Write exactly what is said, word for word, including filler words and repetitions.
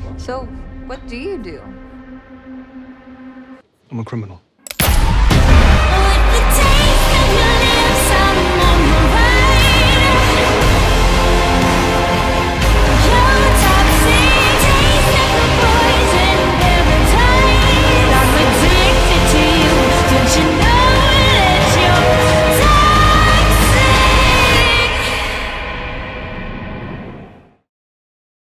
So, what do you do? I'm a criminal.